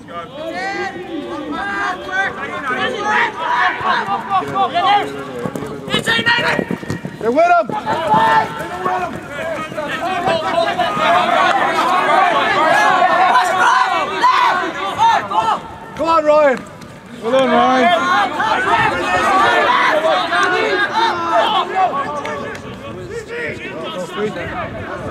They're with him! Come on, Ryan! Well done, Ryan! Go,